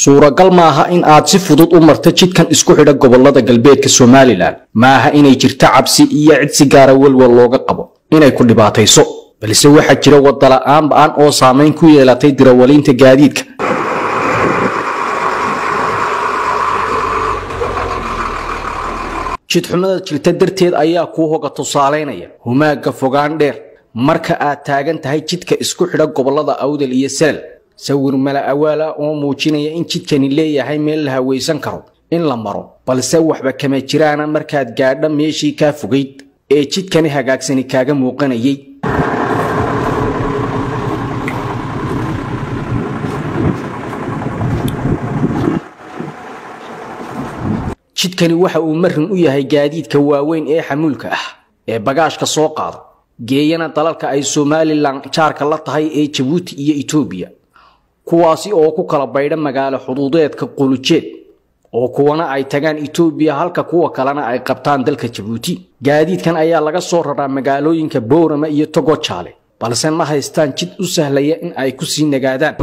suuragal maaha in aad si fudud u marto jidkan isku xidha gobolada galbeedka Somaliland maaha inay jirto cabsi iyo cid si gaar ah walwal looga qabo inay ku dhibaatayso balse waxa jira wada la'aan baan oo saameyn ku yeelatay dirawaliinta gaadiidka jid xumada jirta darteed ayaa ku hoga tusaaleynaya humaaga fogaan dheer marka aad taagan tahay jidka isku xidha gobolada Awdal iyo Sel sawir mala awaala oo muujinaya in jidkani leeyahay meel la haweysan karo in la maro balse waxba kama jiraan markaad gaadho meeshii ka fogeyd ee jidkani hagaagsani kaaga muuqanayay jidkani waxa uu marin u yahay gaadiidka waaweyn ee xamuulka ah ee bagaashka soo qaada geeyana dalalka ay Somaliland jaarka la tahay ee Djibouti iyo Ethiopia kuwaasi oo ku kala baydha magaalo xuduudeedka Qulujeed oo kuwana ay tagaan Ethiopia halka kuwa kalena ay qabtaan dalka Djibouti gaadiidkan ayaa laga soo raraa magaalooyinka Boorama iyo Togojaale balse ma haystaan jid u sahlaya in ay ku sii nagaadaan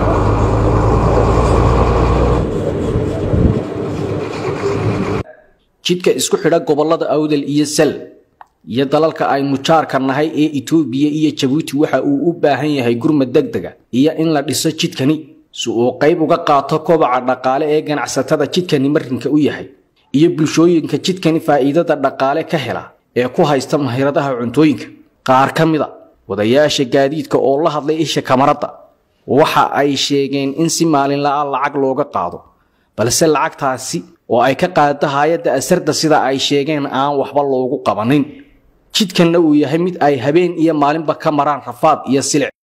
jidka isku xidha gobolada Awdal iyo Sel iyo dalalka ay mujaarka nahay ee Ethiopia iyo Djibouti waxa uu u baahan yahay gurmad degdeg ah iyo in la dhiso jidkani si uu qayb uga qaato kobaca dhaqaale ee ganacsatada jidkani marinka u yahay iyo bulshooyinka jidkani faa'iidada dhaqaale ka hela ee ku haysta mahiradaha cuntooyinka qaar kamida wadayaasha gaadiidka oo la hadlay isha kamarada waxa ay sheegeen in si maalinle ah lacag looga qaado balse lacagtaasi oo ay ka qaadato hay'adda asarda sida ay sheegeen aan waxba loogu qabanin jidkana uu yahay mid ay habeen iyo maalinba ka maraan rafaad iyo silic